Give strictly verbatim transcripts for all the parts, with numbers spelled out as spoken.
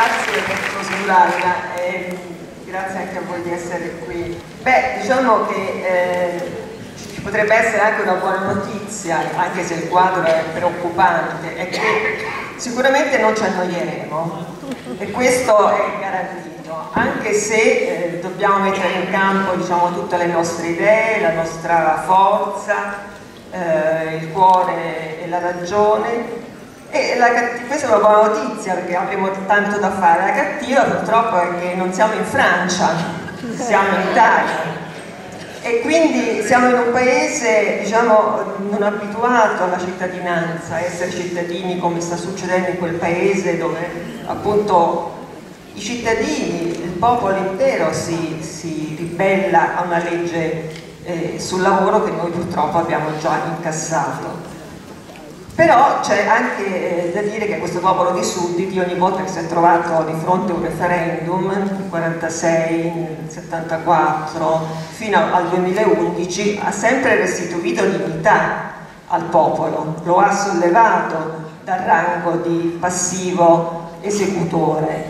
grazie per procedurarla e grazie anche a voi di essere qui. Beh, diciamo che eh, ci potrebbe essere anche una buona notizia, anche se il quadro è preoccupante, è che sicuramente non ci annoieremo e questo è garantito, anche se eh, dobbiamo mettere in campo, diciamo, tutte le nostre idee, la nostra forza, eh, il cuore e la ragione. E la, questa è una buona notizia perché avremo tanto da fare. La cattiva purtroppo è che non siamo in Francia, siamo in Italia e quindi siamo in un paese, diciamo, non abituato alla cittadinanza, a essere cittadini come sta succedendo in quel paese dove appunto i cittadini, il popolo intero si, si ribella a una legge eh, sul lavoro che noi purtroppo abbiamo già incassato. Però c'è anche eh, da dire che questo popolo di sudditi ogni volta che si è trovato di fronte a un referendum, nel quarantasei, nel settantaquattro, fino al duemilaundici, ha sempre restituito dignità al popolo, lo ha sollevato dal rango di passivo esecutore.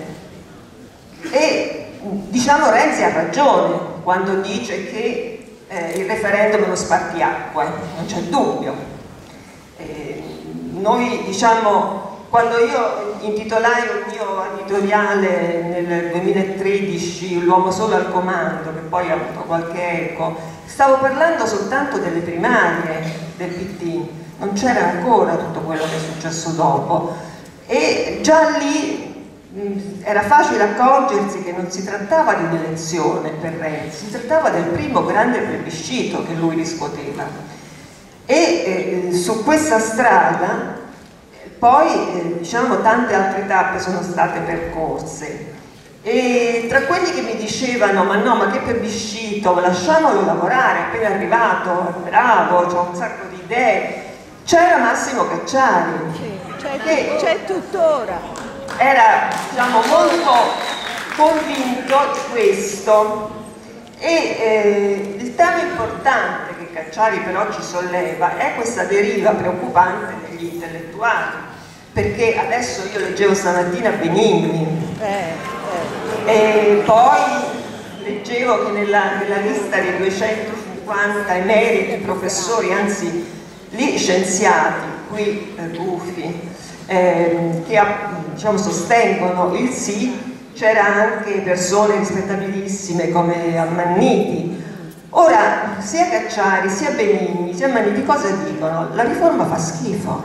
E diciamo Renzi ha ragione quando dice che eh, il referendum è uno spartiacque, non c'è dubbio. Eh, noi diciamo, quando io intitolai un mio editoriale nel duemilatredici, L'uomo solo al comando, che poi ha avuto qualche eco, stavo parlando soltanto delle primarie del P T, non c'era ancora tutto quello che è successo dopo e già lì mh, era facile accorgersi che non si trattava di un'elezione per Renzi, si trattava del primo grande plebiscito che lui riscuoteva. E eh, su questa strada poi eh, diciamo tante altre tappe sono state percorse e tra quelli che mi dicevano ma no, ma che plebiscito, lasciamolo lavorare, è appena arrivato, è bravo, c'ha un sacco di idee, c'era Massimo Cacciari, sì, c'è tuttora, era diciamo molto convinto di questo. E eh, il tema importante che Cacciari però ci solleva è questa deriva preoccupante degli intellettuali, perché adesso io leggevo stamattina Benigni eh, eh. e poi leggevo che nella, nella lista dei duecentocinquanta emeriti professori, anzi lì scienziati, qui eh, Buffi, eh, che diciamo, sostengono il sì, c'era anche persone rispettabilissime come Ammanniti. Ora, sia Cacciari, sia Benigni, sia Ammanniti cosa dicono? La riforma fa schifo,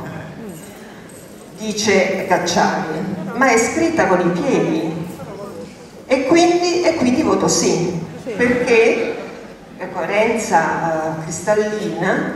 dice Cacciari, ma è scritta con i piedi e quindi, e quindi voto sì, perché è coerenza uh, cristallina,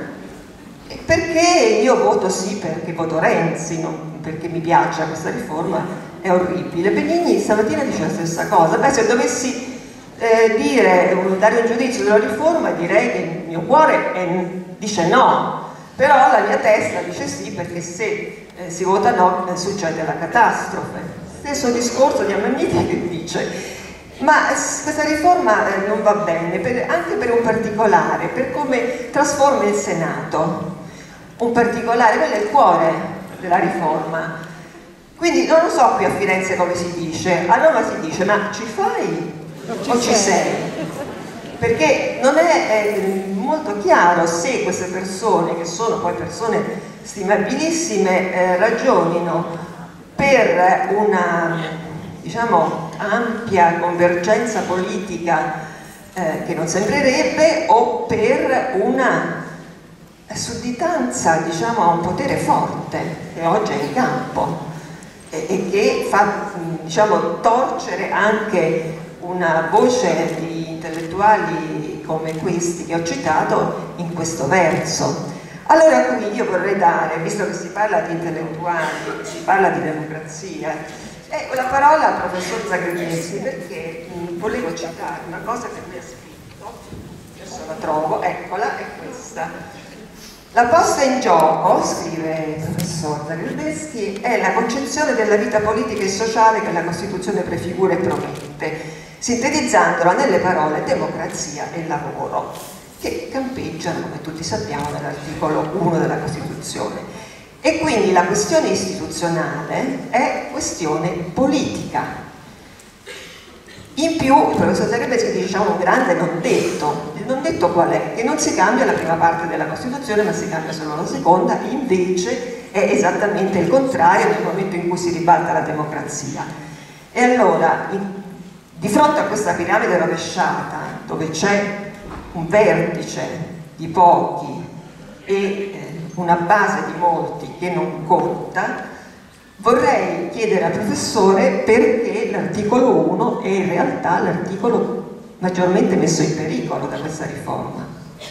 perché io voto sì perché voto Renzi, non perché mi piaccia questa riforma, è orribile. Benigni stamattina dice la stessa cosa. Beh, se dovessi eh, dire, dare un giudizio della riforma, direi che il mio cuore è, dice no, però la mia testa dice sì, perché se eh, si vota no eh, succede la catastrofe. Stesso discorso di Ammanniti che dice ma questa riforma eh, non va bene, per, anche per un particolare, per come trasforma il Senato. Un particolare, quello è il cuore della riforma. Quindi non lo so qui a Firenze come si dice, a Roma si dice ma ci fai ci o ci sei? Perché non è, è molto chiaro se queste persone, che sono poi persone stimabilissime, eh, ragionino per una, diciamo, ampia convergenza politica eh, che non sembrerebbe o per una sudditanza, diciamo, a un potere forte che oggi è in campo e che fa, diciamo, torcere anche una voce di intellettuali come questi che ho citato in questo verso. Allora qui io vorrei dare, visto che si parla di intellettuali, si parla di democrazia, eh, la parola al professor Zagrebelsky perché mh, volevo citare una cosa che lui ha scritto, adesso la trovo, eccola, è questa. La posta in gioco, scrive il professor Zagrebelsky, è la concezione della vita politica e sociale che la Costituzione prefigura e promette, sintetizzandola nelle parole democrazia e lavoro, che campeggiano, come tutti sappiamo, nell'articolo uno della Costituzione. E quindi la questione istituzionale è questione politica. In più il professor Zagrebelsky dice un grande non detto. Il non detto qual è? Che non si cambia la prima parte della Costituzione, ma si cambia solo la seconda, invece è esattamente il contrario nel momento in cui si ribalta la democrazia. E allora, in, di fronte a questa piramide rovesciata, dove c'è un vertice di pochi e eh, una base di molti che non conta, vorrei chiedere al professore perché l'articolo uno è in realtà l'articolo maggiormente messo in pericolo da questa riforma.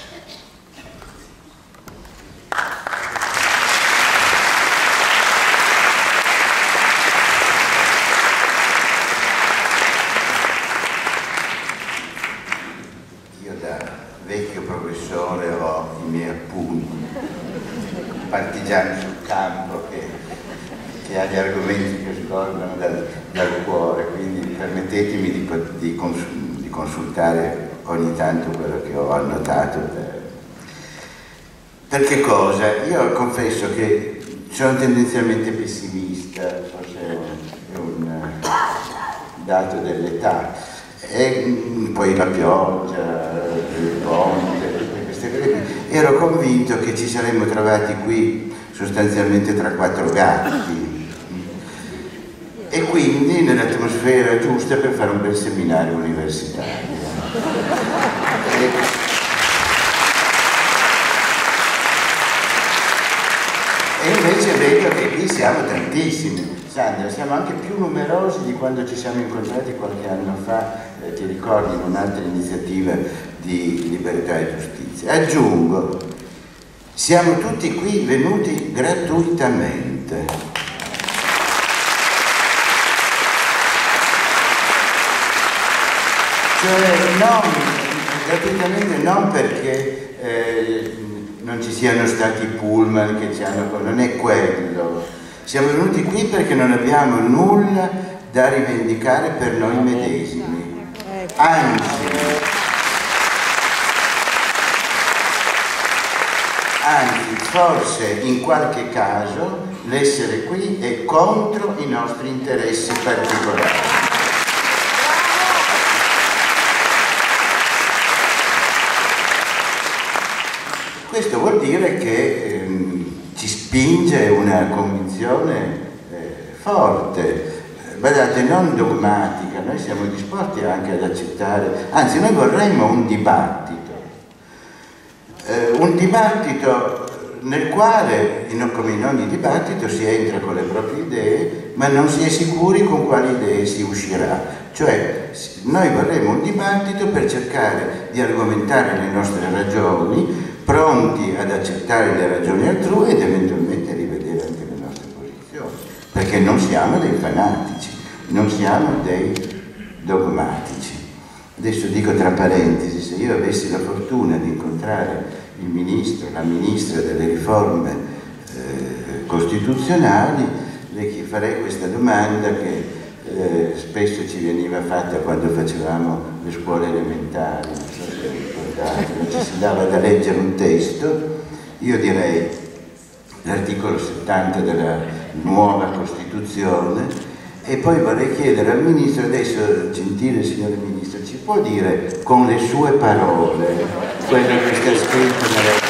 Io da vecchio professore ho i miei appunti, partigiani sul campo che che ha gli argomenti che scorrono dal, dal cuore, quindi permettetemi di, di, cons di consultare ogni tanto quello che ho annotato. Per, per che cosa? Io confesso che sono tendenzialmente pessimista, forse è un dato dell'età, e poi la pioggia, il ponte, tutte queste cose. Ero convinto che ci saremmo trovati qui sostanzialmente tra quattro gatti, e quindi nell'atmosfera giusta per fare un bel seminario universitario. E, e invece vedo che qui siamo tantissimi. Sandra, siamo anche più numerosi di quando ci siamo incontrati qualche anno fa, eh, ti ricordi, in un'altra iniziativa di libertà e giustizia. Aggiungo, siamo tutti qui venuti gratuitamente. Cioè, non, gratuitamente non perché eh, non ci siano stati pullman che ci hanno... non è quello. Siamo venuti qui perché non abbiamo nulla da rivendicare per noi medesimi. Anzi, anzi, forse in qualche caso l'essere qui è contro i nostri interessi particolari. Questo vuol dire che ehm, ci spinge una convinzione eh, forte, guardate, non dogmatica, noi siamo disposti anche ad accettare, anzi noi vorremmo un dibattito, eh, un dibattito nel quale, in, come in ogni dibattito, si entra con le proprie idee, ma non si è sicuri con quali idee si uscirà. Cioè, noi vorremmo un dibattito per cercare di argomentare le nostre ragioni, pronti ad accettare le ragioni altrui ed eventualmente rivedere anche le nostre posizioni, perché non siamo dei fanatici, non siamo dei dogmatici. Adesso dico tra parentesi, se io avessi la fortuna di incontrare il ministro, la ministra delle riforme eh, costituzionali, le farei questa domanda che eh, spesso ci veniva fatta quando facevamo le scuole elementari, non so se ricordate, ci si dava da leggere un testo. Io direi l'articolo settanta della nuova Costituzione, e poi vorrei chiedere al Ministro, adesso, gentile signore Ministro, ci può dire con le sue parole quello che sta scritto nella...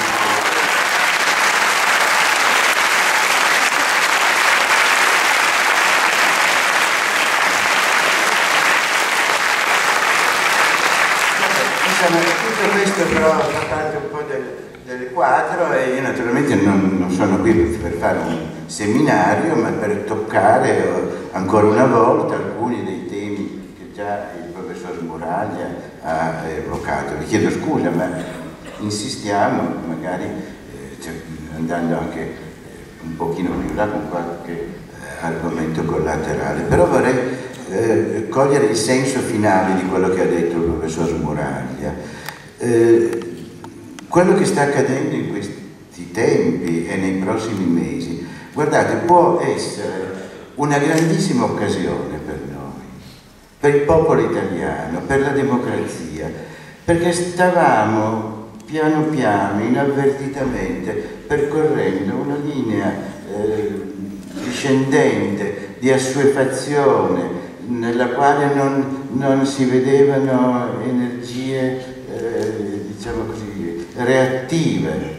Tutto questo però fa parte un po' del, del quadro, e io naturalmente non, non sono qui per fare un seminario, ma per toccare ancora una volta alcuni dei temi che già il professor Smuraglia ha evocato. Vi chiedo scusa, ma insistiamo, magari eh, cioè, andando anche eh, un pochino più in là con qualche eh, argomento collaterale, però vorrei Eh, cogliere il senso finale di quello che ha detto il professor Smuraglia. Eh, quello che sta accadendo in questi tempi e nei prossimi mesi, guardate, può essere una grandissima occasione per noi, per il popolo italiano, per la democrazia, perché stavamo piano piano, inavvertitamente, percorrendo una linea eh, discendente di assuefazione, nella quale non, non si vedevano energie, eh, diciamo così, reattive.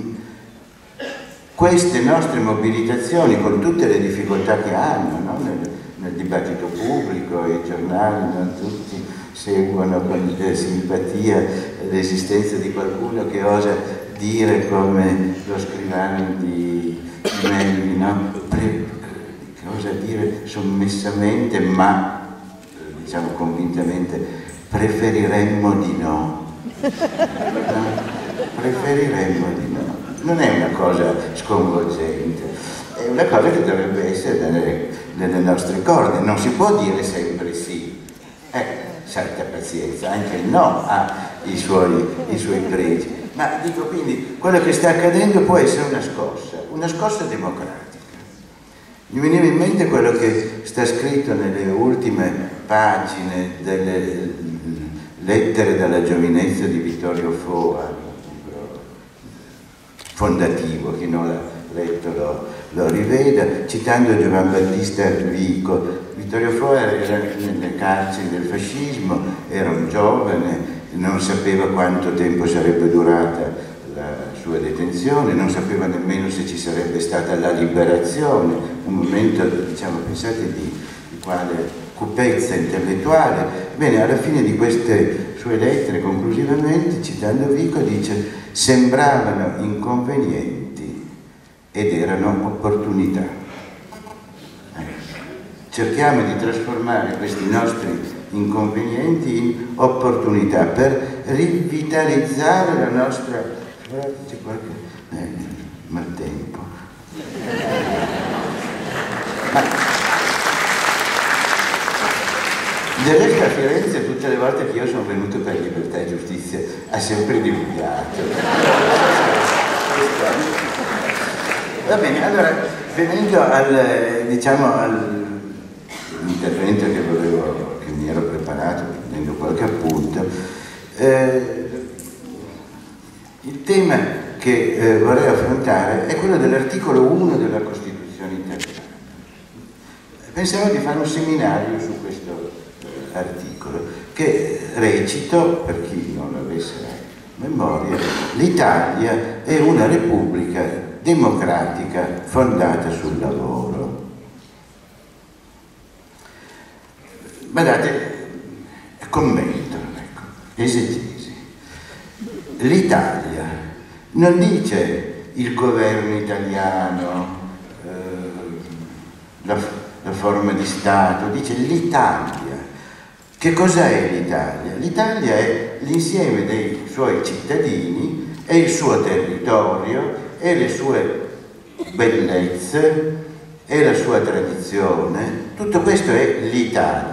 Queste nostre mobilitazioni, con tutte le difficoltà che hanno, no? nel, nel dibattito pubblico, i giornali non tutti seguono con simpatia l'esistenza di qualcuno che osa dire come lo scrivano di, di Melli, no? Pre, che osa dire sommessamente, ma diciamo convintamente, preferiremmo di no. no? Preferiremmo di no. Non è una cosa sconvolgente, è una cosa che dovrebbe essere nelle, nelle nostre corde. Non si può dire sempre sì. Ecco, certa pazienza, anche il no ha i suoi, i suoi pregi. Ma dico, quindi, quello che sta accadendo può essere una scossa, una scossa democratica. Mi veniva in mente quello che sta scritto nelle ultime pagine delle lettere dalla giovinezza di Vittorio Foa, fondativo, chi non l'ha letto lo, lo riveda, citando Giovan Battista Vico. Vittorio Foa era nelle carceri del fascismo, era un giovane, non sapeva quanto tempo sarebbe durata la sua detenzione, non sapeva nemmeno se ci sarebbe stata la liberazione, un momento, diciamo, pensate di, di quale cupezza intellettuale. Bene, alla fine di queste sue lettere, conclusivamente, citando Vico, dice: sembravano inconvenienti ed erano opportunità. Eh, cerchiamo di trasformare questi nostri inconvenienti in opportunità per rivitalizzare la nostra... C'è qualche... Eh, maltempo. Ma... Del resto a Firenze tutte le volte che io sono venuto per libertà e giustizia ha sempre diluviato. Va bene, allora venendo al, diciamo, all'intervento che volevo, che mi ero preparato prendendo qualche appunto, eh, il tema che eh, vorrei affrontare è quello dell'articolo uno della Costituzione italiana. Pensavo di fare un seminario su questo articolo che recito, per chi non l'avesse a memoria: l'Italia è una repubblica democratica fondata sul lavoro. Guardate, commento, ecco, esegesi. L'Italia non dice il governo italiano, eh, la, la forma di Stato, dice l'Italia. Che cos'è l'Italia? L'Italia è l'insieme dei suoi cittadini, è il suo territorio, è le sue bellezze, è la sua tradizione. Tutto questo è l'Italia.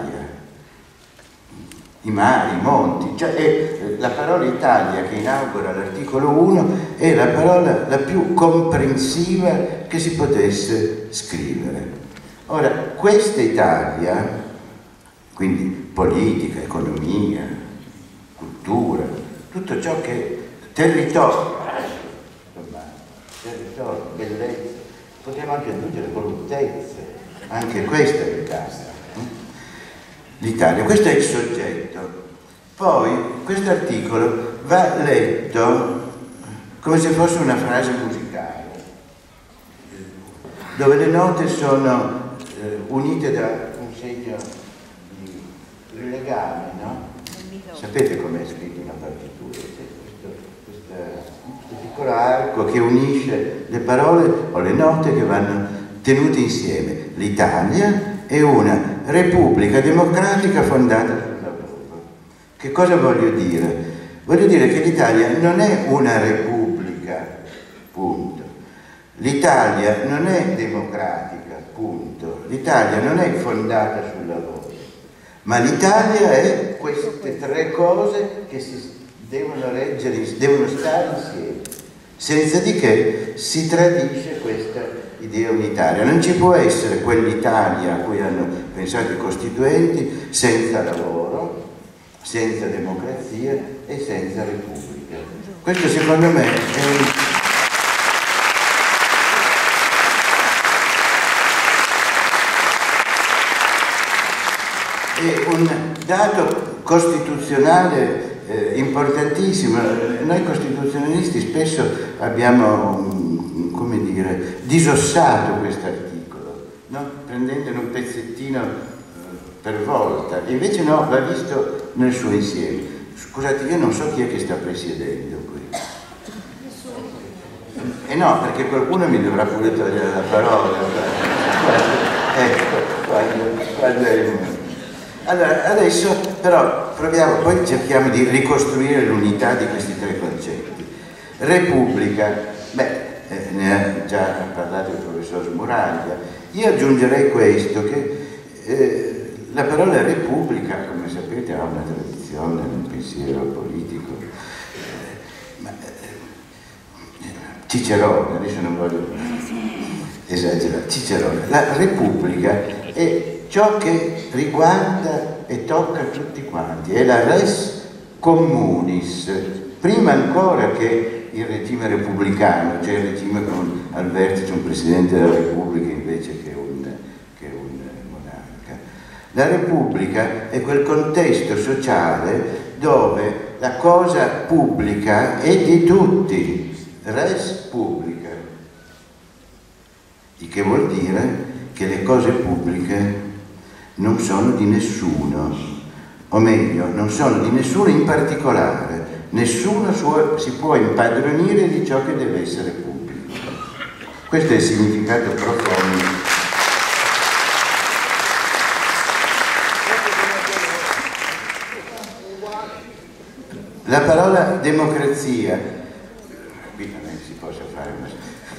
I mari, i monti, cioè è la parola Italia che inaugura l'articolo uno è la parola la più comprensiva che si potesse scrivere. Ora, questa Italia, quindi politica, economia, cultura, tutto ciò che territorio, territorio, bellezza, potremmo anche aggiungere volutezze, anche questa è l'Italia. L'Italia, questo è il soggetto. Poi questo articolo va letto come se fosse una frase musicale, dove le note sono eh, unite da un segno di legame, no? Sapete com'è scritto una partitura? C'è questo, questo, questo piccolo arco che unisce le parole o le note che vanno tenute insieme. L'Italia è una repubblica democratica fondata sul lavoro. Che cosa voglio dire? Voglio dire che l'Italia non è una repubblica, punto. L'Italia non è democratica, punto. L'Italia non è fondata sul lavoro. Ma l'Italia è queste tre cose che si devono leggere, devono stare insieme, senza di che si tradisce questa idea unitaria. Non ci può essere quell'Italia a cui hanno pensato i costituenti senza lavoro, senza democrazia e senza repubblica. Questo secondo me è un... è un dato costituzionale eh, importantissimo. Noi costituzionalisti spesso abbiamo, come dire, disossato questo articolo, no? Prendendone un pezzettino eh, per volta, invece no, va visto nel suo insieme. Scusate, io non so chi è che sta presiedendo qui. Eh no, perché qualcuno mi dovrà pure togliere la parola. Ecco, quando, quando è il momento. Allora, adesso però proviamo, poi cerchiamo di ricostruire l'unità di questi tre concetti. Repubblica, beh, eh, ne ha già parlato il professor Smuraglia. Io aggiungerei questo, che eh, la parola repubblica, come sapete, ha una tradizione nel pensiero politico. Eh, ma, eh, Cicerone, adesso non voglio esagerare, Cicerone, la repubblica è ciò che riguarda e tocca tutti quanti, è la res communis, prima ancora che il regime repubblicano, cioè il regime con al vertice un presidente della Repubblica invece che un, che un monarca. La Repubblica è quel contesto sociale dove la cosa pubblica è di tutti, res publica, il che vuol dire che le cose pubbliche non sono di nessuno, o meglio, non sono di nessuno in particolare, nessuno suo, si può impadronire di ciò che deve essere pubblico. Questo è il significato profondo. La parola democrazia, qui non è che si possa fare una...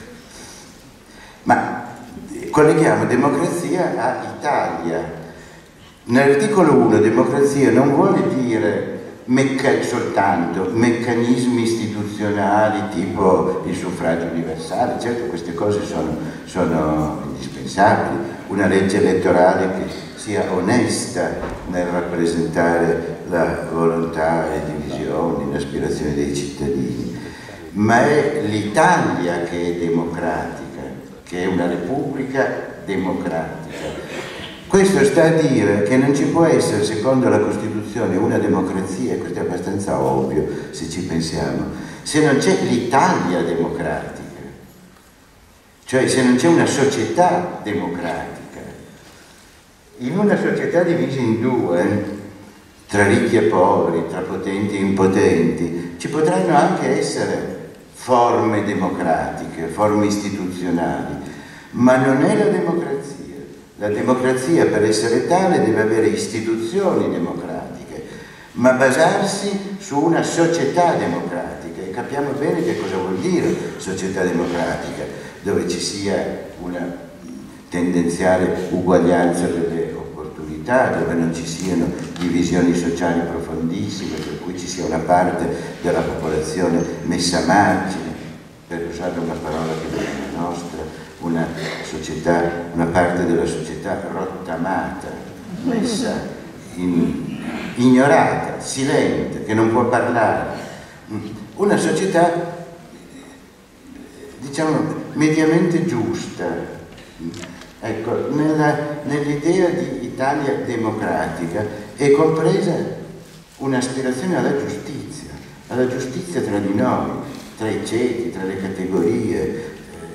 ma colleghiamo democrazia a Italia. Nell'articolo uno democrazia non vuole dire mecca- soltanto meccanismi istituzionali tipo il suffragio universale, certo queste cose sono, sono indispensabili, una legge elettorale che sia onesta nel rappresentare la volontà, le divisioni, le aspirazioni dei cittadini, ma è l'Italia che è democratica, che è una repubblica democratica. Questo sta a dire che non ci può essere, secondo la Costituzione, una democrazia, e questo è abbastanza ovvio se ci pensiamo, se non c'è l'Italia democratica, cioè se non c'è una società democratica. In una società divisa in due, tra ricchi e poveri, tra potenti e impotenti, ci potranno anche essere forme democratiche, forme istituzionali, ma non è la democrazia. La democrazia, per essere tale, deve avere istituzioni democratiche, ma basarsi su una società democratica. E capiamo bene che cosa vuol dire società democratica, dove ci sia una tendenziale uguaglianza delle opportunità, dove non ci siano divisioni sociali profondissime, per cui ci sia una parte della popolazione messa a margine, per usare una parola che non è la nostra, una società, una parte della società rottamata, messa in, ignorata, silente, che non può parlare. Una società, diciamo, mediamente giusta. Ecco, nella, nell'idea di Italia democratica è compresa un'aspirazione alla giustizia, alla giustizia tra di noi, tra i ceti, tra le categorie.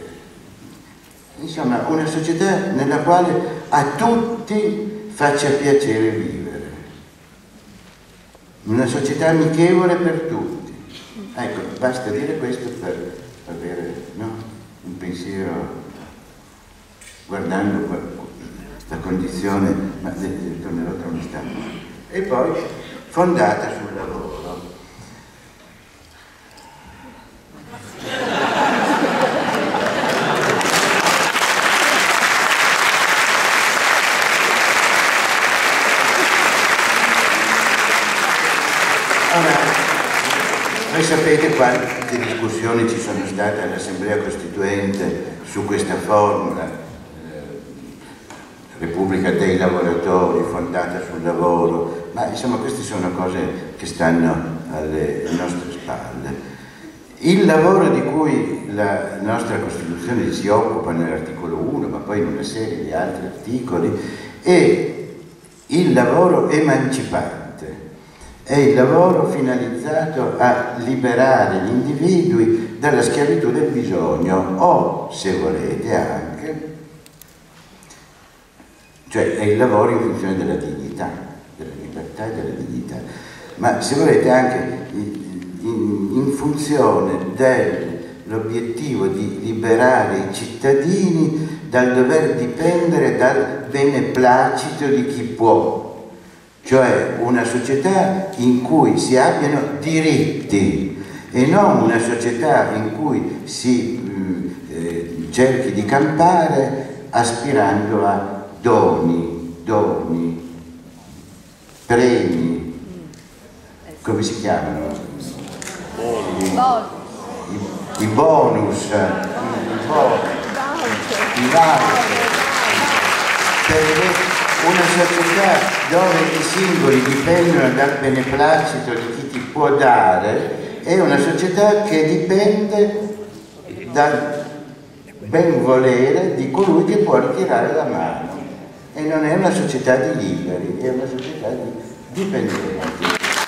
Insomma, una società nella quale a tutti faccia piacere vivere. Una società amichevole per tutti. Ecco, basta dire questo per avere, no, un pensiero guardando la condizione, ma tornerò tra un istante. E poi fondata sul lavoro. Voi sapete quante discussioni ci sono state all'Assemblea Costituente su questa formula, eh, Repubblica dei lavoratori, fondata sul lavoro, ma insomma queste sono cose che stanno alle nostre spalle. Il lavoro di cui la nostra Costituzione si occupa nell'articolo uno, ma poi in una serie di altri articoli, è il lavoro emancipante è il lavoro finalizzato a liberare gli individui dalla schiavitù del bisogno o, se volete, anche, cioè è il lavoro in funzione della dignità, della libertà e della dignità, ma se volete anche in, in funzione dell'obiettivo di liberare i cittadini dal dover dipendere dal beneplacito di chi può. Cioè una società in cui si abbiano diritti e non una società in cui si eh, cerchi di campare aspirando a doni, doni, premi, come si chiamano? I, i, i bonus, i bonus, i voucher. Per una società dove i singoli dipendono dal beneplacito di chi ti può dare è una società che dipende dal benvolere di colui che può ritirare la mano, e non è una società di liberi, è una società di dipendenti.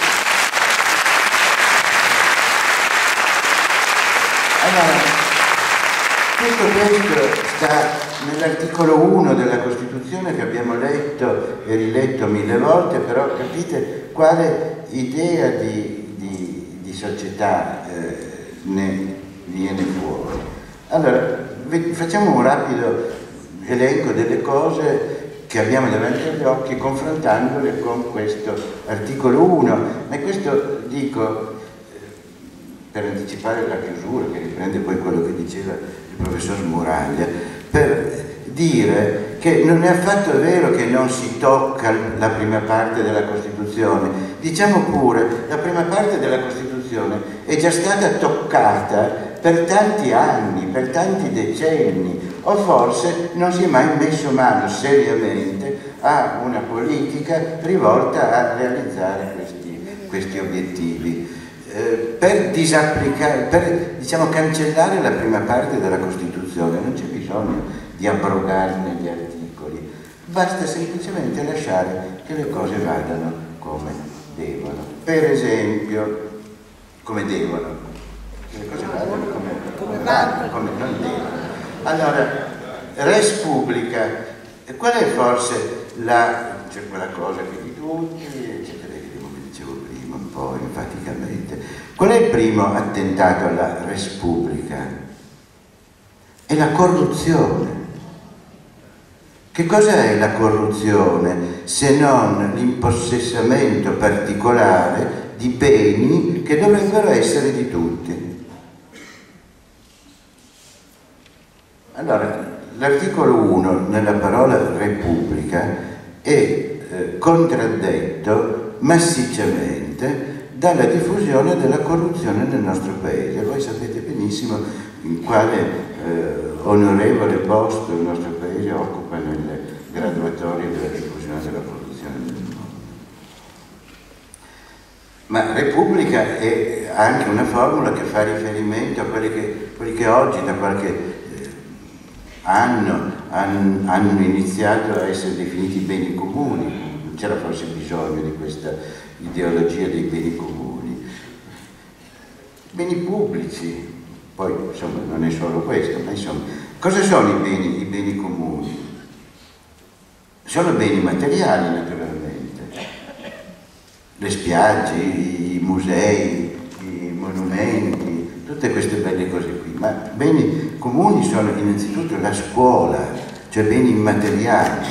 Allora, tutto questo sta nell'articolo uno della Costituzione, che abbiamo letto e riletto mille volte, però capite quale idea di, di, di società eh, ne viene fuori. Allora, facciamo un rapido elenco delle cose che abbiamo davanti agli occhi, confrontandole con questo articolo uno, ma questo dico per anticipare la chiusura, che riprende poi quello che diceva il professor Smuraglia, per dire che non è affatto vero che non si tocca la prima parte della Costituzione. Diciamo pure, la prima parte della Costituzione è già stata toccata per tanti anni, per tanti decenni, o forse non si è mai messo mano seriamente a una politica rivolta a realizzare questi, questi obiettivi. Eh, per disapplicare, per diciamo cancellare la prima parte della Costituzione non c'è bisogno di abrogarne gli articoli, basta semplicemente lasciare che le cose vadano come devono. Per esempio, come devono, che le cose vadano come, come vanno, come non devono. Allora, res publica, qual è forse la, cioè quella cosa che di tutti, eccetera, come dicevo prima, un po' enfaticamente, qual è il primo attentato alla res publica? È la corruzione. Che cosa è la corruzione se non l'impossessamento particolare di beni che dovrebbero essere di tutti? Allora, l'articolo uno nella parola Repubblica è eh, contraddetto massicciamente dalla diffusione della corruzione nel nostro paese. Voi sapete benissimo in quale eh, onorevole posto il nostro paese occupa nelle graduatorie della diffusione della corruzione nel mondo. Ma Repubblica è anche una formula che fa riferimento a quelli che, quelli che oggi da qualche eh, anno han, hanno iniziato a essere definiti beni comuni. Non c'era forse bisogno di questa ideologia dei beni comuni. Beni pubblici. Poi, insomma, non è solo questo, ma insomma, cosa sono i beni, i beni comuni? Sono beni materiali, naturalmente. Le spiagge, i musei, i monumenti, tutte queste belle cose qui. Ma beni comuni sono innanzitutto la scuola, cioè beni immateriali.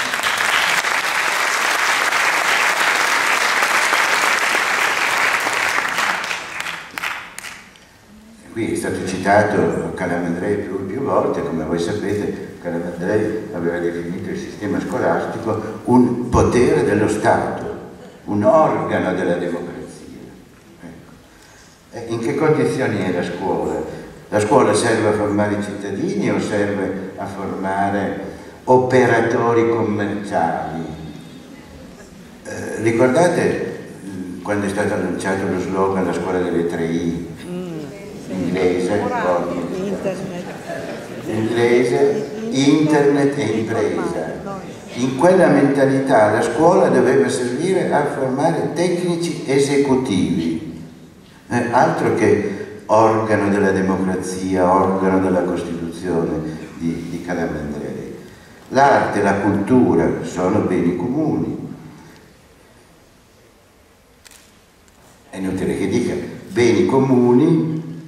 Qui è stato citato Calamandrei più, più volte, come voi sapete Calamandrei aveva definito il sistema scolastico un potere dello Stato, un organo della democrazia. Ecco. In che condizioni è la scuola? La scuola serve a formare i cittadini o serve a formare operatori commerciali? Eh, ricordate quando è stato annunciato lo slogan la scuola delle tre I? Inglese, internet. inglese, internet e impresa. In quella mentalità la scuola doveva servire a formare tecnici esecutivi, eh, altro che organo della democrazia, organo della Costituzione di, di Calamandrei. L'arte e la cultura sono beni comuni. È inutile che dica beni comuni,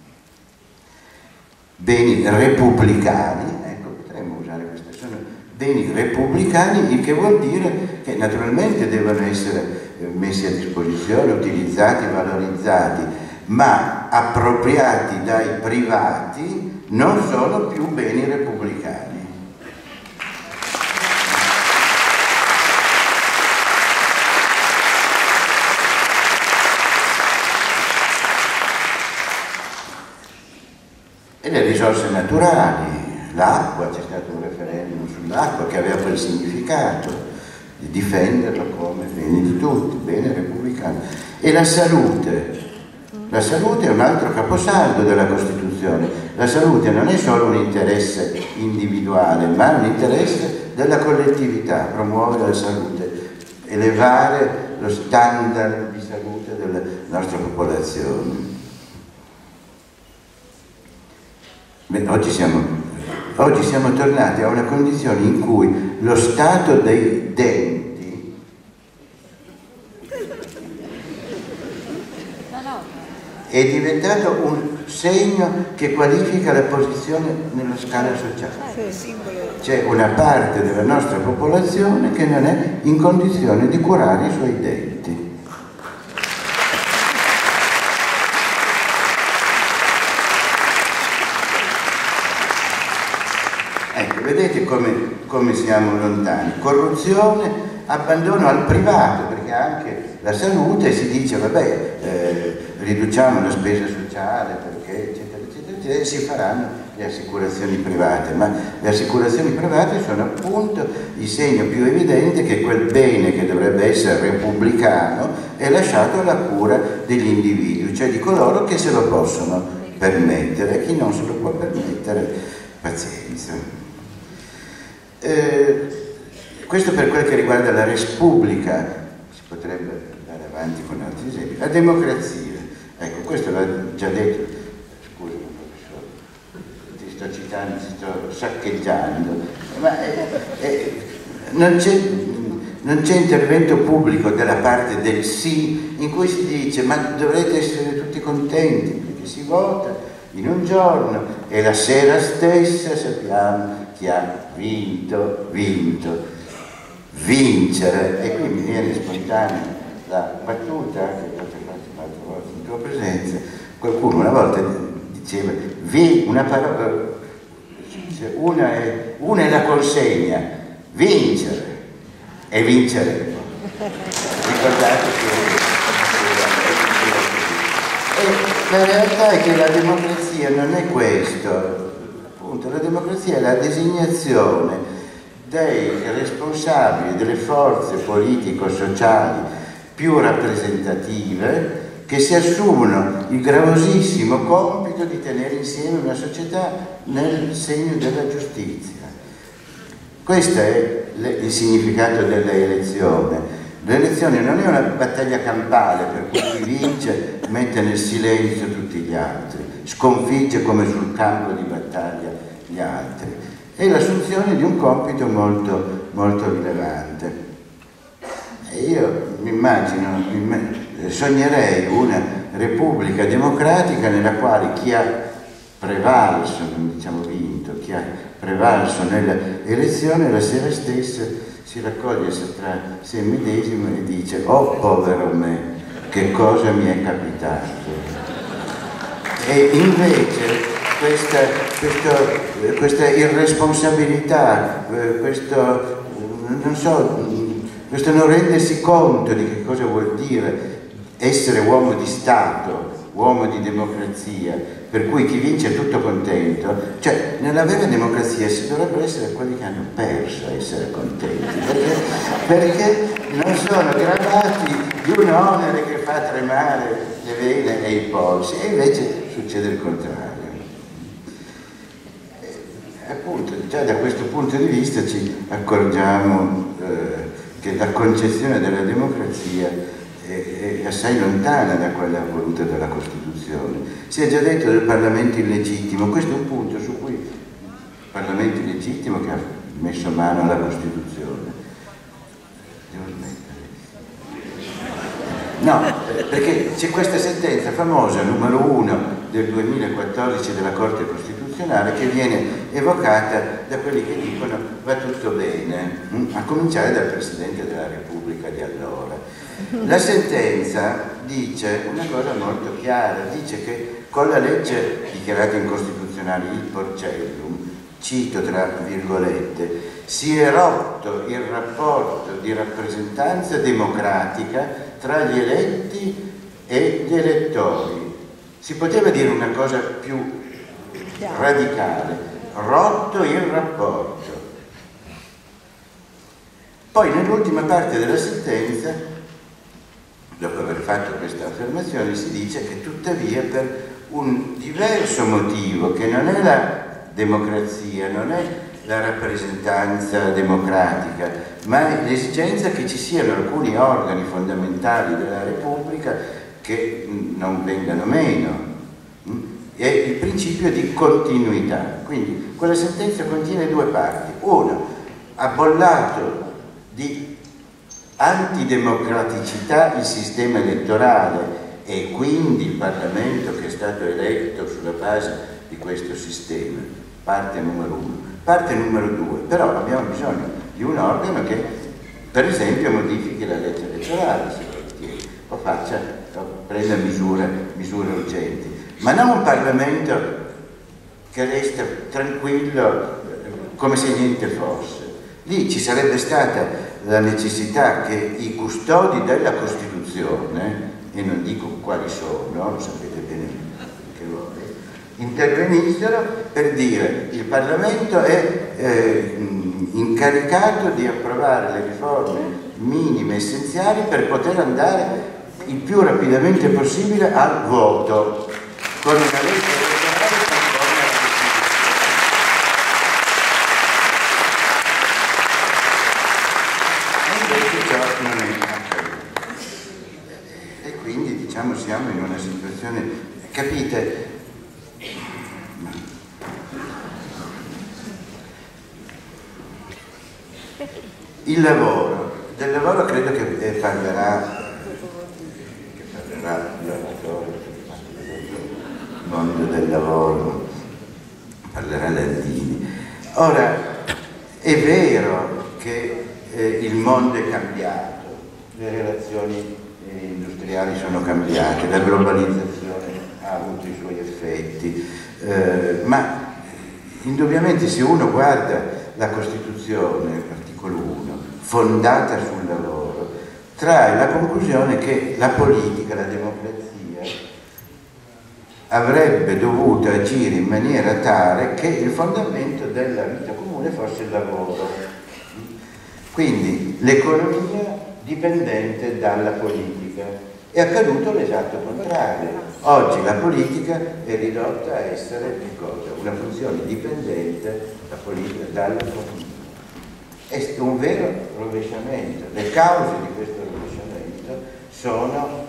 beni repubblicani, ecco, potremmo usare queste, sono beni repubblicani, il che vuol dire che naturalmente devono essere messi a disposizione, utilizzati, valorizzati, ma appropriati dai privati non sono più beni repubblicani. E le risorse naturali, l'acqua, c'è stato un referendum sull'acqua che aveva quel significato di difenderlo come bene di tutti, bene repubblicano. E la salute, la salute è un altro caposaldo della Costituzione. La salute non è solo un interesse individuale, ma un interesse della collettività, promuovere la salute, elevare lo standard di salute della nostra popolazione. Beh, oggi, siamo, oggi siamo tornati a una condizione in cui lo stato dei denti è diventato un segno che qualifica la posizione nella scala sociale. C'è una parte della nostra popolazione che non è in condizione di curare i suoi denti. Vedete come, come siamo lontani. Corruzione, abbandono al privato, perché anche la salute si dice vabbè, eh, riduciamo la spesa sociale perché eccetera eccetera eccetera, e si faranno le assicurazioni private, ma le assicurazioni private sono appunto il segno più evidente che quel bene che dovrebbe essere repubblicano è lasciato alla cura degli individui, cioè di coloro che se lo possono permettere, chi non se lo può permettere, pazienza. Eh, questo per quel che riguarda la Repubblica, si potrebbe andare avanti con altri esempi. La democrazia, ecco, questo l'ha già detto, scusa professore, ti sto citando, ti sto saccheggiando, ma eh, eh, non c'è non c'è intervento pubblico dalla parte del sì in cui si dice ma dovrete essere tutti contenti perché si vota in un giorno e la sera stessa sappiamo chi ha vinto, vinto, vincere. E qui mi viene spontanea la battuta che ho fatto un'altra volta in tua presenza. Qualcuno una volta diceva vi, una parola, una è, una è la consegna, vincere e vinceremo. Ricordate che e la realtà è che la democrazia non è questo. La democrazia è la designazione dei responsabili delle forze politico-sociali più rappresentative che si assumono il gravosissimo compito di tenere insieme una società nel segno della giustizia. Questo è il significato dell'elezione. L'elezione non è una battaglia campale per cui chi vince mette nel silenzio tutti gli altri, sconfigge come sul campo di battaglia gli altri. È l'assunzione di un compito molto, molto rilevante. E io mi immagino, sognerei una repubblica democratica nella quale chi ha prevalso, non diciamo vinto, chi ha prevalso nell'elezione la sera stessa si raccoglie tra sé medesimo e dice oh povero me, che cosa mi è capitato. E invece questa, questo, questa irresponsabilità, questo non so, questo non rendersi conto di che cosa vuol dire essere uomo di Stato, uomo di democrazia, per cui chi vince è tutto contento, cioè nella vera democrazia si dovrebbero essere quelli che hanno perso a essere contenti, perché, perché non sono gravati di un onere che fa tremare le vene e i polsi, e invece succede il contrario. appunto, già da questo punto di vista ci accorgiamo eh, che la concezione della democrazia è, è assai lontana da quella voluta dalla Costituzione. Si è già detto del Parlamento illegittimo, questo è un punto su cui il Parlamento illegittimo che ha messo mano alla Costituzione. Devo smettere. No, perché c'è questa sentenza famosa, numero uno del duemilaquattordici della Corte Costituzionale, che viene evocata da quelli che dicono va tutto bene, a cominciare dal Presidente della Repubblica di allora. La sentenza dice una cosa molto chiara, dice che con la legge dichiarata incostituzionale il Porcellum, cito tra virgolette, si è rotto il rapporto di rappresentanza democratica tra gli eletti e gli elettori. Si poteva dire una cosa più radicale, rotto il rapporto. Poi nell'ultima parte della sentenza, dopo aver fatto questa affermazione, si dice che tuttavia per un diverso motivo, che non è la democrazia, non è la rappresentanza democratica, ma è l'esigenza che ci siano alcuni organi fondamentali della Repubblica che non vengano meno. È il principio di continuità. Quindi quella sentenza contiene due parti. Uno, ha bollato di antidemocraticità il sistema elettorale e quindi il Parlamento che è stato eletto sulla base di questo sistema, parte numero uno. Parte numero due, però abbiamo bisogno di un organo che per esempio modifichi la legge elettorale, se volete, o faccia, o prenda misure, misure urgenti, ma non un Parlamento che resta tranquillo come se niente fosse. Lì ci sarebbe stata la necessità che i custodi della Costituzione, e non dico quali sono, lo sapete bene che voi, intervenissero per dire il Parlamento è eh, incaricato di approvare le riforme minime essenziali per poter andare il più rapidamente possibile al voto con una legge elettorale conforme alla Costituzione. E invece ciò non è accaduto. E quindi diciamo siamo in una situazione, capite? Il lavoro, del lavoro credo che eh, parlerà, che parlerà il mondo del lavoro, parlerà Landini. Ora, è vero che eh, il mondo è cambiato, le relazioni eh, industriali sono cambiate, la globalizzazione ha avuto i suoi effetti, eh, ma indubbiamente se uno guarda la Costituzione, articolo uno, fondata sul lavoro, trae la conclusione che la politica, la democrazia, avrebbe dovuto agire in maniera tale che il fondamento della vita comune fosse il lavoro. Quindi l'economia dipendente dalla politica. È accaduto l'esatto contrario. Oggi la politica è ridotta a essere cosa? Una funzione dipendente la politica, dall'economia. È un vero rovesciamento. Le cause di questo rovesciamento sono,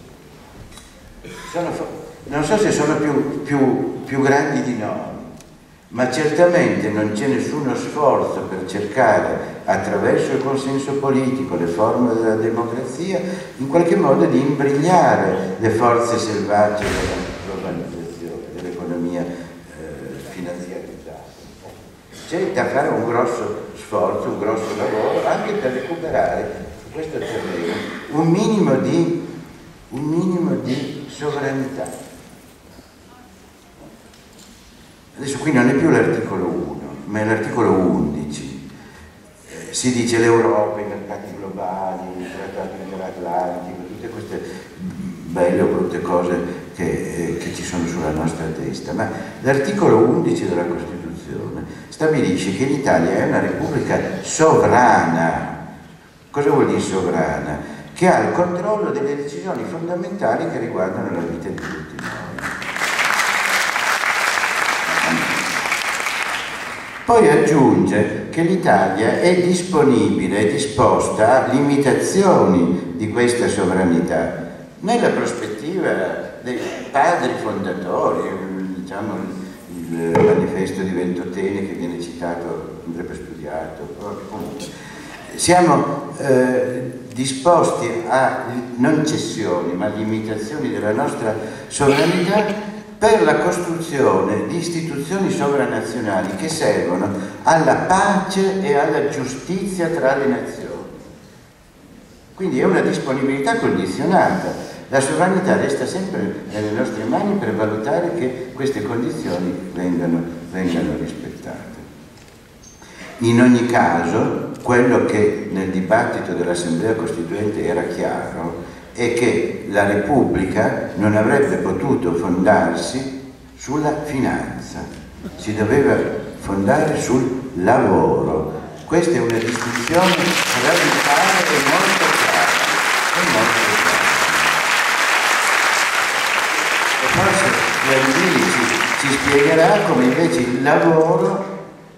sono non so se sono più, più, più grandi di noi, ma certamente non c'è nessuno sforzo per cercare attraverso il consenso politico, le forme della democrazia, in qualche modo di imbrigliare le forze selvagge della globalizzazione, dell'economia eh, finanziarizzata. C'è da fare un grosso sforzo, un grosso lavoro anche per recuperare su questo terreno un minimo di, un minimo di sovranità. Adesso qui non è più l'articolo uno, ma è l'articolo undici. Eh, si dice l'Europa, i mercati globali, il trattato interatlantico, tutte queste belle o brutte cose che, eh, che ci sono sulla nostra testa. Ma l'articolo undici della Costituzione stabilisce che l'Italia è una repubblica sovrana. Cosa vuol dire sovrana? Che ha il controllo delle decisioni fondamentali che riguardano la vita di tutti noi. Poi aggiunge che l'Italia è disponibile, è disposta a limitazioni di questa sovranità nella prospettiva dei padri fondatori, diciamo il manifesto di Ventotene che viene citato, andrebbe studiato, comunque. Siamo eh, disposti a non cessioni ma limitazioni della nostra sovranità per la costruzione di istituzioni sovranazionali che servono alla pace e alla giustizia tra le nazioni. Quindi è una disponibilità condizionata. La sovranità resta sempre nelle nostre mani per valutare che queste condizioni vengano, vengano rispettate. In ogni caso, quello che nel dibattito dell'Assemblea Costituente era chiaro è che la Repubblica non avrebbe potuto fondarsi sulla finanza, si doveva fondare sul lavoro. Questa è una distinzione radicale e molto chiara. E molto chiara. E forse Landini ci, ci spiegherà come invece il lavoro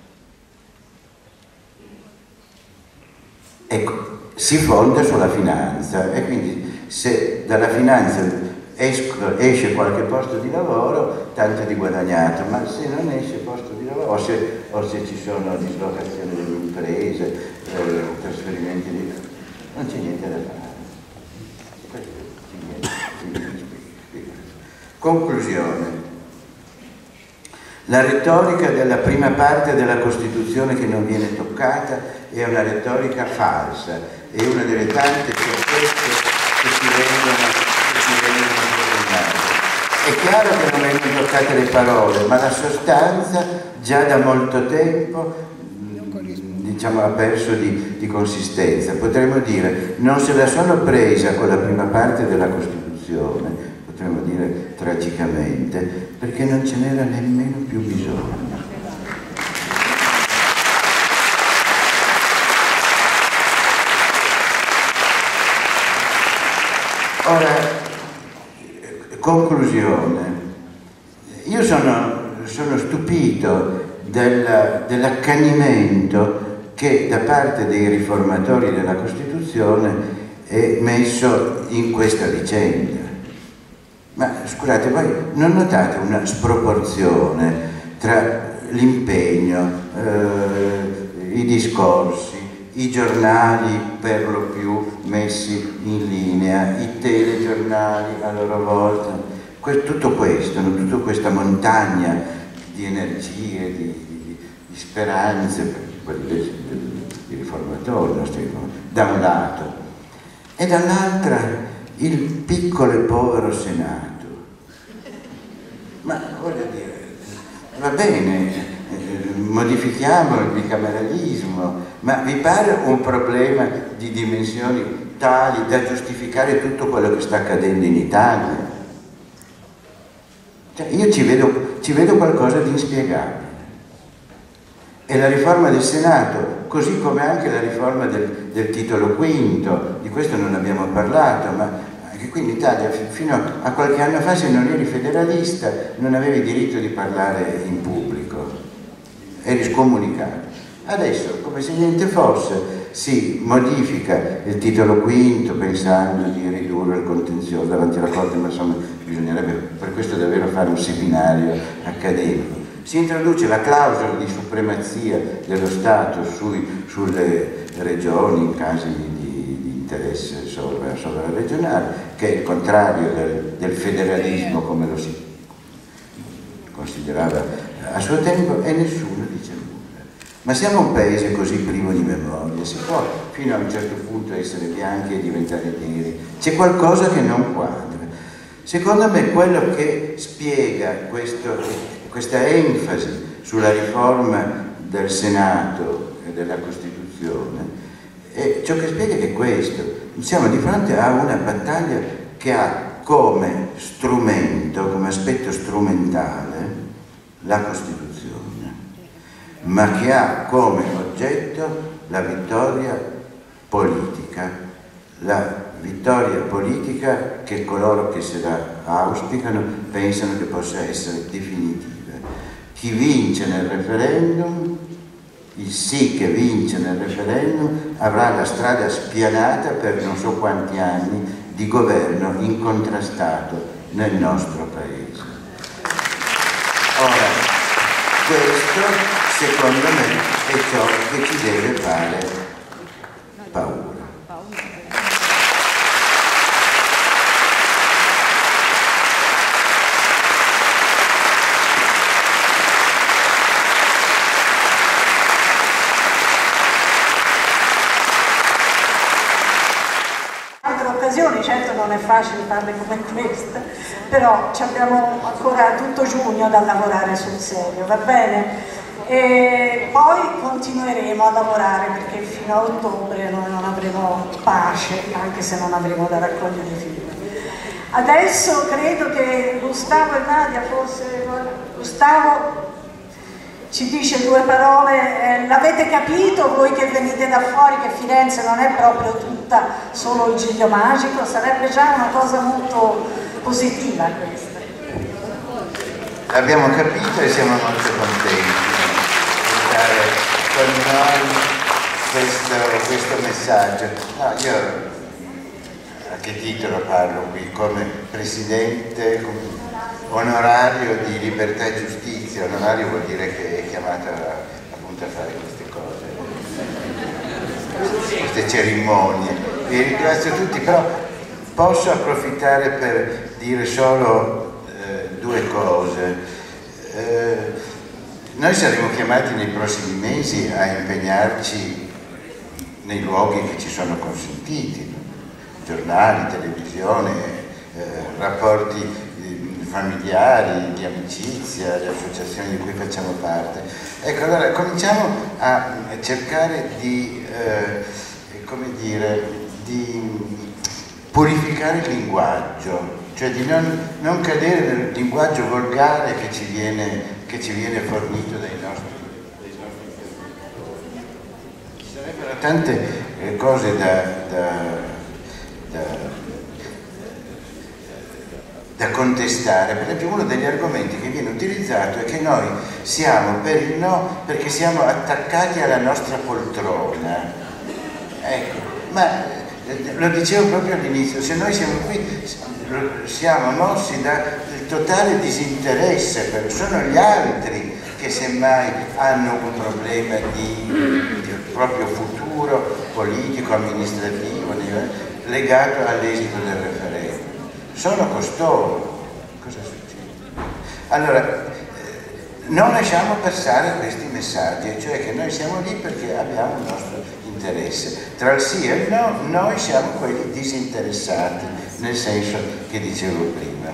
ecco, si fonda sulla finanza e quindi se dalla finanza esce qualche posto di lavoro, tanto di guadagnato, ma se non esce posto di lavoro, o se, o se ci sono dislocazioni delle imprese, eh, trasferimenti di... non c'è niente da fare. Conclusione. La retorica della prima parte della Costituzione che non viene toccata è una retorica falsa, è una delle tante certezze che si vengono, che si vengono presentare. È chiaro che non vengono toccate le parole, ma la sostanza già da molto tempo diciamo, ha perso di, di consistenza. Potremmo dire, non se la sono presa con la prima parte della Costituzione, potremmo dire tragicamente, perché non ce n'era nemmeno più bisogno. Ora, conclusione, io sono, sono stupito del, dell'accanimento che da parte dei riformatori della Costituzione è messo in questa vicenda. Ma scusate, voi non notate una sproporzione tra l'impegno, eh, i discorsi, i giornali per lo più messi in linea, i telegiornali a loro volta, que tutto questo, no? Tutta questa montagna di energie, di, di, di speranze per quelli dei, dei riformatori, nostri, da un lato, e dall'altra il piccolo e povero Senato. Ma voglio dire, va bene, modifichiamo il bicameralismo, ma vi pare un problema di dimensioni tali da giustificare tutto quello che sta accadendo in Italia? Cioè, io ci vedo, ci vedo qualcosa di inspiegabile. E la riforma del Senato, così come anche la riforma del, del titolo quinto, di questo non abbiamo parlato, ma anche qui in Italia fino a qualche anno fa, se non eri federalista non avevi diritto di parlare in pubblico, eri scomunicato. Adesso, come se niente fosse, si modifica il titolo quinto pensando di ridurre il contenzioso davanti alla Corte, ma insomma bisognerebbe per questo davvero fare un seminario accademico. Si introduce la clausola di supremazia dello Stato sui, sulle regioni in casi di, di interesse sovra, sovraregionale, che è il contrario del, del federalismo come lo si considerava a suo tempo, e nessuno dice nulla. Ma siamo un paese così privo di memoria, si può fino a un certo punto essere bianchi e diventare neri, c'è qualcosa che non quadra. Secondo me quello che spiega questo, questa enfasi sulla riforma del Senato e della Costituzione, e ciò che spiega è questo: siamo di fronte a una battaglia che ha come strumento, come aspetto strumentale la Costituzione, ma che ha come oggetto la vittoria politica, la vittoria politica che coloro che se la auspicano pensano che possa essere definitiva. chi vince nel referendum, il sì che vince nel referendum, avrà la strada spianata per non so quanti anni di governo incontrastato nel nostro Paese. Ora, questo secondo me è ciò che ci deve fare paura. Certo non è facile farle come questa, però abbiamo ancora tutto giugno da lavorare sul serio, va bene? E poi continueremo a lavorare perché fino a ottobre noi non avremo pace, anche se non avremo da raccogliere firme. Adesso credo che Gustavo e Nadia forse... Gustavo ci dice due parole, eh, l'avete capito voi che venite da fuori che Firenze non è proprio tutta solo il Giglio Magico, sarebbe già una cosa molto positiva questa. L'abbiamo capito e siamo molto contenti di stare con noi questo, questo messaggio. No, io a che titolo parlo qui? Come presidente come onorario di Libertà e Giustizia. Onorario vuol dire che è chiamato appunto a fare queste cose, queste cerimonie. Vi ringrazio tutti, però posso approfittare per dire solo eh, due cose. Eh, noi saremo chiamati nei prossimi mesi a impegnarci nei luoghi che ci sono consentiti, giornali, televisione, eh, rapporti familiari, di amicizia, di associazioni di cui facciamo parte. Ecco, allora cominciamo a cercare di, eh, come dire, di purificare il linguaggio, cioè di non, non cadere nel linguaggio volgare che ci viene, che ci viene fornito dai nostri, dai nostri interlocutori. Ci sarebbero tante eh, cose da, da, da da contestare. Per esempio, uno degli argomenti che viene utilizzato è che noi siamo per il no perché siamo attaccati alla nostra poltrona. Ecco, ma eh, lo dicevo proprio all'inizio, se noi siamo qui siamo mossi dal totale disinteresse, perché sono gli altri che semmai hanno un problema di, di proprio futuro politico, amministrativo, legato all'esito del referendum. Sono costoro. Cosa succede? Allora, eh, non lasciamo passare questi messaggi, cioè che noi siamo lì perché abbiamo il nostro interesse. Tra il sì e il no, noi siamo quelli disinteressati, nel senso che dicevo prima.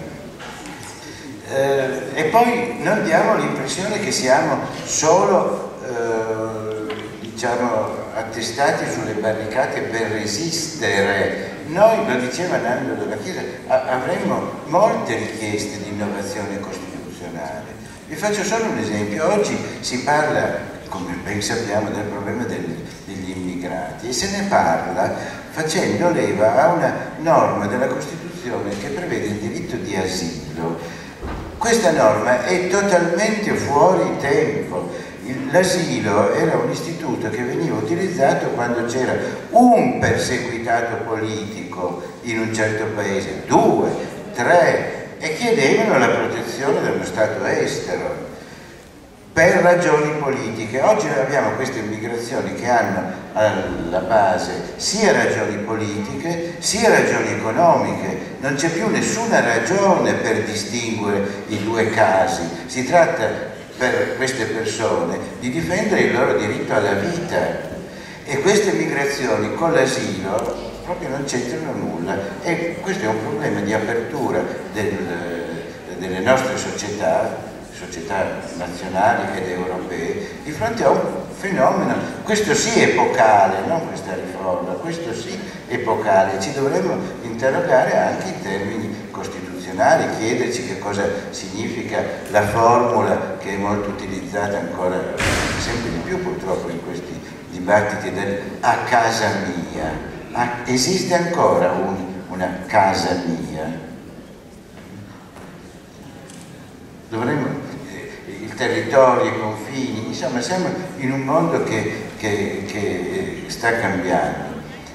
Eh, e poi non diamo l'impressione che siamo solo, eh, diciamo, attestati sulle barricate per resistere. Noi, lo diceva Nando della Chiesa, avremmo molte richieste di innovazione costituzionale. Vi faccio solo un esempio. Oggi si parla, come ben sappiamo, del problema del, degli immigrati e se ne parla facendo leva a una norma della Costituzione che prevede il diritto di asilo. Questa norma è totalmente fuori tempo. L'asilo era un istituto che veniva utilizzato quando c'era un perseguitato politico in un certo paese, due, tre, e chiedevano la protezione dello Stato estero per ragioni politiche. Oggi noi abbiamo queste immigrazioni che hanno alla base sia ragioni politiche sia ragioni economiche. Non c'è più nessuna ragione per distinguere i due casi. Si tratta per queste persone di difendere il loro diritto alla vita e queste migrazioni con l'asilo proprio non c'entrano nulla e questo è un problema di apertura del, delle nostre società, società nazionali ed europee, di fronte a un fenomeno, questo sì epocale, non questa riforma, questo sì epocale. Ci dovremmo interrogare anche in termini costituzionali, chiederci che cosa significa la formula che è molto utilizzata ancora sempre di più purtroppo in questi dibattiti del a casa mia. Ah, esiste ancora un, una casa mia? Dovremmo, eh, il territori e confini, insomma siamo in un mondo che, che, che sta cambiando.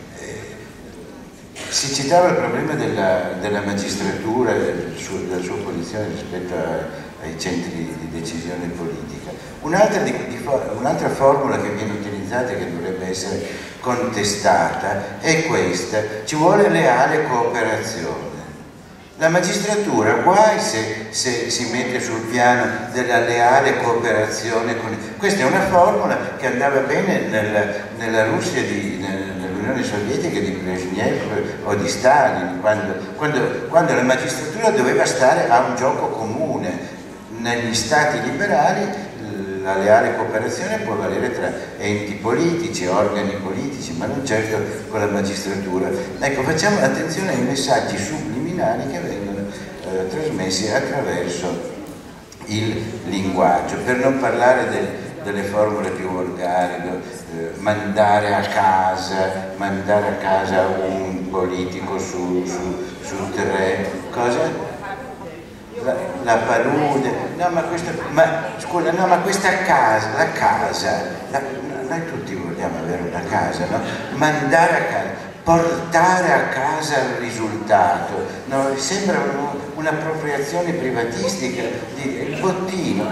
Si citava il problema della, della magistratura, del suo, della sua posizione rispetto a, ai centri di decisione politica. Un'altra, di, di, un'altra formula che viene utilizzata e che dovrebbe essere contestata è questa: ci vuole leale cooperazione. La magistratura, guai se, se si mette sul piano della leale cooperazione con... Questa è una formula che andava bene nella, nella Russia, di, nell'Unione Sovietica di Brezhnev o di Stalin, quando, quando, quando la magistratura doveva stare a un gioco comune. Negli stati liberali la leale cooperazione può valere tra enti politici, organi politici, ma non certo con la magistratura. Ecco, facciamo attenzione ai messaggi subliminali che vengono eh, trasmessi attraverso il linguaggio, per non parlare del, delle formule più volgari, eh, mandare a casa, mandare a casa un politico su, su, su tre, cosa? La, la palude, no ma questa, ma, scusa, no, ma questa casa, la casa, la, noi tutti vogliamo avere una casa, no? Mandare a casa, portare a casa il risultato, no? Sembra un'appropriazione privatistica, di, il bottino,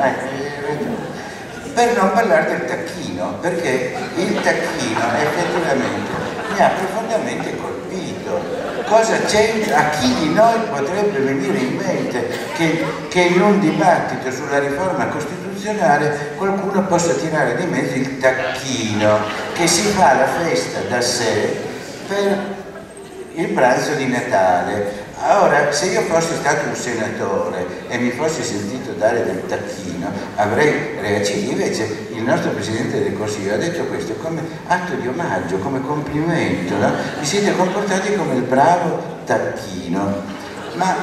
eh, per non parlare del tacchino, perché il tacchino effettivamente mi ha profondamente colpito. Cosa c'è, a chi di noi potrebbe venire in mente che, che in un dibattito sulla riforma costituzionale qualcuno possa tirare di mezzo il tacchino, che si fa la festa da sé per il pranzo di Natale. Ora, se io fossi stato un senatore e mi fossi sentito dare del tacchino, avrei reagito. Invece il nostro Presidente del Consiglio ha detto questo come atto di omaggio, come complimento, no? Vi siete comportati come il bravo tacchino. Ma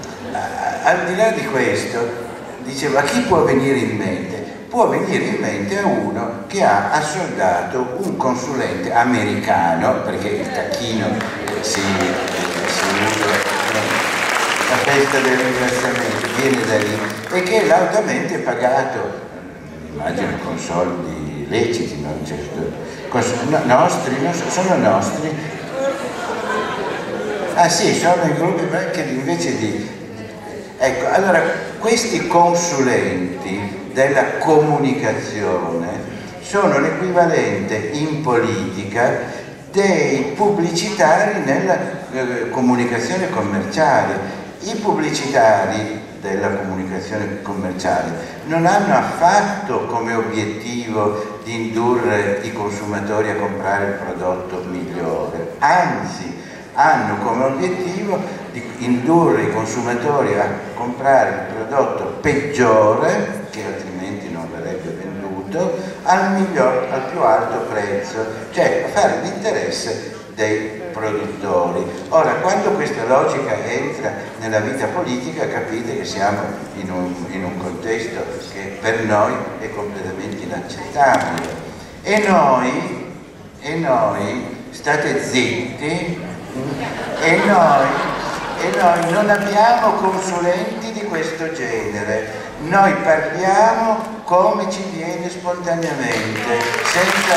al di là di questo, diceva, a chi può venire in mente? Può venire in mente a uno che ha assoldato un consulente americano, perché il tacchino eh, si, eh, si usa, la festa del ringraziamento viene da lì, e che è lautamente pagato, immagino con soldi leciti, non certo, con, no, nostri, non so, sono nostri. Ah sì, sono i gruppi che invece di... Ecco, allora questi consulenti della comunicazione sono l'equivalente in politica dei pubblicitari nella eh, comunicazione commerciale. I pubblicitari della comunicazione commerciale non hanno affatto come obiettivo di indurre i consumatori a comprare il prodotto migliore, anzi hanno come obiettivo di indurre i consumatori a comprare il prodotto peggiore, che altrimenti non verrebbe venduto, al miglior, al più alto prezzo, cioè a fare l'interesse dei produttori. Ora, quando questa logica entra nella vita politica, capite che siamo in un, in un contesto che per noi è completamente inaccettabile. E noi, e noi, state zitti, e noi, e noi non abbiamo consulenti di questo genere, noi parliamo come ci viene spontaneamente, senza,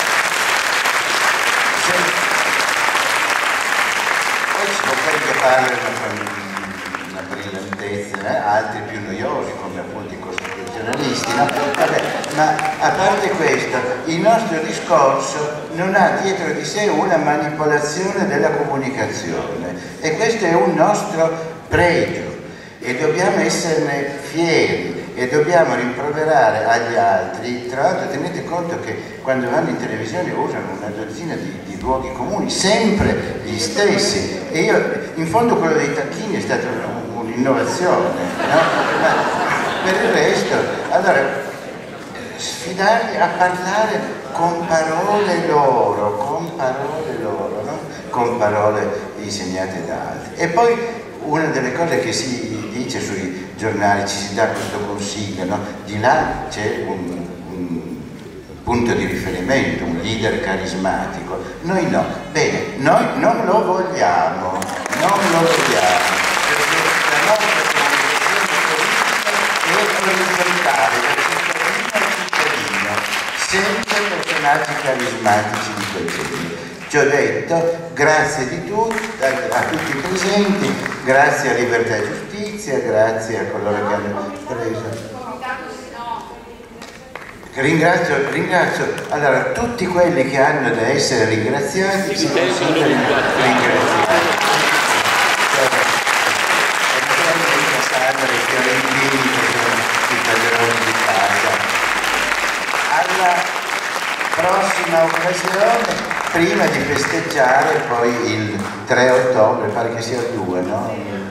senza poi ci potrebbe fare una, una brillantezza, eh? Altri più noiosi come appunto i costituzionalisti, no? Vabbè, ma a parte questo, il nostro discorso non ha dietro di sé una manipolazione della comunicazione, e questo è un nostro pregio e dobbiamo esserne fieri e dobbiamo rimproverare agli altri. Tra l'altro tenete conto che quando vanno in televisione usano una dozzina di, di luoghi comuni, sempre gli stessi, e io in fondo quello dei tacchini è stata un'innovazione, no? Ma per il resto, allora, sfidarli a parlare con parole loro, con parole loro, no? Con parole insegnate da altri. E poi una delle cose che si dice sui giornali, ci si dà questo consiglio, no? Di là c'è un, un punto di riferimento, un leader carismatico, noi no. Bene, noi non lo vogliamo, non lo vogliamo, perché la nostra comunicazione politica è orizzontale. sempre personaggi carismatici di quel genere. Ci ho detto, grazie di tutti, a, a tutti i presenti, grazie a Libertà e Giustizia, grazie a coloro che hanno preso. Ringrazio, ringrazio, allora tutti quelli che hanno da essere ringraziati si considerano ringraziati. I fiorentini che sono i padroni di casa. Alla prossima occasione, prima di festeggiare poi il tre ottobre, pare che sia il due, no?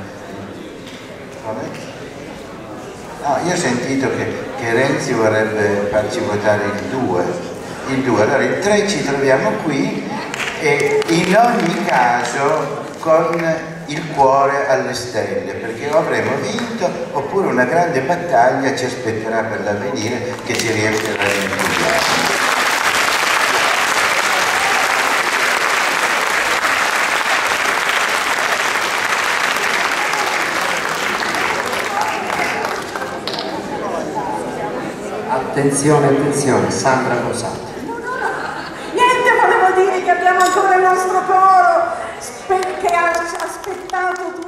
No, io ho sentito che, che Renzi vorrebbe farci votare il due, il due, allora il tre ci troviamo qui e in ogni caso con il cuore alle stelle, perché o avremo vinto oppure una grande battaglia ci aspetterà per l'avvenire che ci riempirà di entusiasmo. Attenzione, attenzione, Sandra Rosato. No, no, no. Niente, volevo dire che abbiamo ancora il nostro coro perché ha aspettato